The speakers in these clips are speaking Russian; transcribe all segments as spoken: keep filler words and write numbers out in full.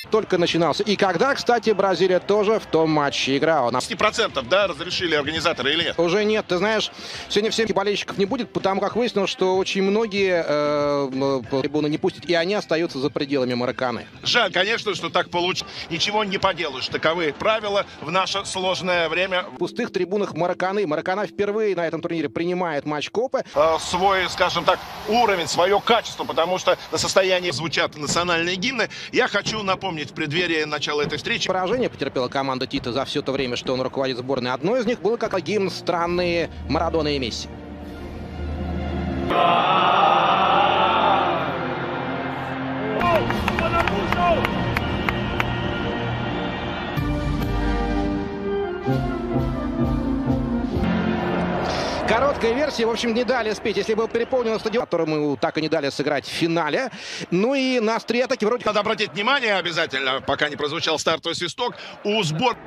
Только начинался. И когда, кстати, Бразилия тоже в том матче играла. На десять процентов, да, разрешили организаторы или нет? Уже нет. Ты знаешь, сегодня всех болельщиков не будет, потому как выяснилось, что очень многие э, трибуны не пустят, и они остаются за пределами Мараканы. Жаль, конечно, что так получилось. Ничего не поделаешь. Таковы правила в наше сложное время. В пустых трибунах Мараканы. Маракана впервые на этом турнире принимает матч Копы. Э, свой, скажем так, уровень, свое качество, потому что на состоянии звучат национальные гимны. Я хочу напомнить, в преддверии начала этой встречи. Поражение потерпела команда Тита за все то время, что он руководит сборной. Одно из них было как гимн страны Марадона и Месси. Короткая версия, в общем, не дали спеть, если был переполнен стадион, который мы так и не дали сыграть в финале. Ну и на острие атаки вроде... Надо обратить внимание обязательно, пока не прозвучал стартовый свисток, у сбор...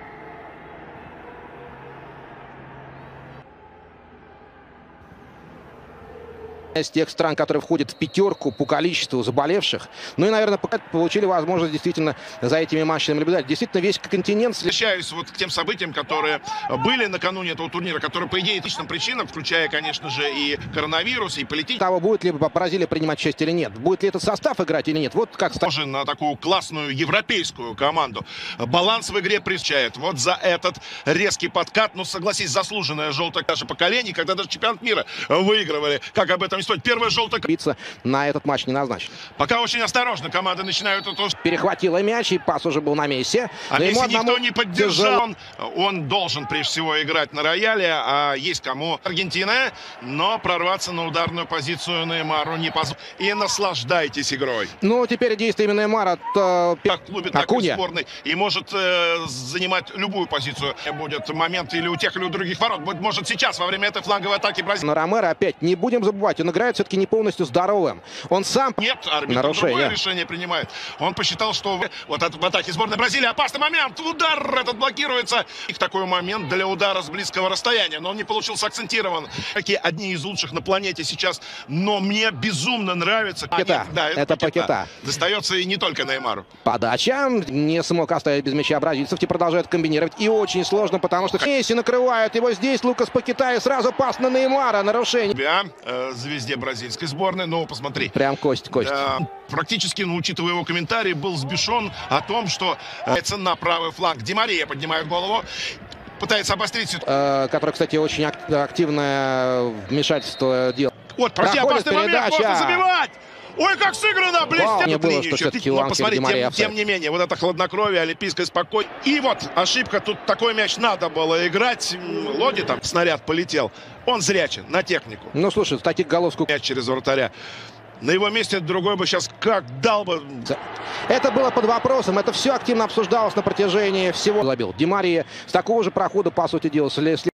из тех стран, которые входят в пятерку по количеству заболевших. Ну и, наверное, получили возможность действительно за этими матчами наблюдать. Действительно, весь континент... Возвращаюсь вот к тем событиям, которые были накануне этого турнира, которые, по идее, личным причинам, включая, конечно же, и коронавирус, и политический... Того, будет ли Бразилия принимать участие или нет. Будет ли этот состав играть или нет. Вот как... Похоже на такую классную европейскую команду. Баланс в игре присчает. Вот за этот резкий подкат, ну, согласись, заслуженное желтое даже поколение, когда даже чемпионат мира выигрывали. Как об этом стоит. Первая желтая биться на этот матч не назначен. Пока очень осторожно команды начинают это. Перехватила мяч, и пас уже был на месте. А Месси никто не поддержал. Он, он должен прежде всего играть на рояле, а есть кому. Аргентина, но прорваться на ударную позицию Неймару не позволит. И наслаждайтесь игрой. Ну, теперь действие именно Неймара. То... Как в клубе, так и в сборной. И может э, занимать любую позицию. Будет момент или у тех, или у других ворот. Может сейчас, во время этой фланговой атаки Бразилии. Но Ромеро опять, не будем забывать, он играет все-таки не полностью здоровым. Он сам... Нет, арбитр другое решение принимает. Он посчитал, что вот в атаке сборной Бразилии опасный момент. Удар этот блокируется. Их такой момент для удара с близкого расстояния. Но он не получился акцентирован. Какие одни из лучших на планете сейчас. Но мне безумно нравится. Пакета. А, нет, да, это, это Пакета. Пакета. Достается и не только Неймару. Подача. Не смог оставить без мяча бразильцев. И продолжают комбинировать. И очень сложно, потому что Месси накрывают его здесь. Лукас Пакета. И сразу пас на Неймара. Нарушение. Тебя, э, звезде бразильской сборной. Ну, посмотри. Прям кость, кость. Да, практически, ну, учитывая его комментарий, был сбешен о том, что э, на правый фланг Ди Мария поднимает голову. Пытается обострить ситуацию. Который, кстати, очень активное вмешательство делал. Вот, почти опасный момент. Можно забивать. Ой, как сыграно! Блестяще! Было, что Но посмотри, тем, тем не менее, вот это хладнокровие, олимпийское спокойствие. И вот ошибка, тут такой мяч надо было играть. Лоди там, снаряд полетел. Он зрячий, на технику. Ну, слушай, таких голов сколько... Мяч через вратаря. На его месте другой бы сейчас как дал бы. Это было под вопросом. Это все активно обсуждалось на протяжении всего. Забил Ди Мария с такого же прохода, по сути дела,